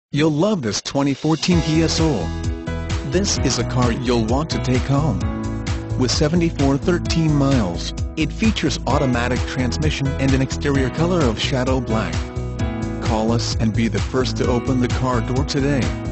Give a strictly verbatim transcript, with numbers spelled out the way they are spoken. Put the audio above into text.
You'll love this twenty fourteen Kia Soul. This is a car you'll want to take home. With seventy-four thousand thirteen miles, it features automatic transmission and an exterior color of shadow black. Call us and be the first to open the car door today.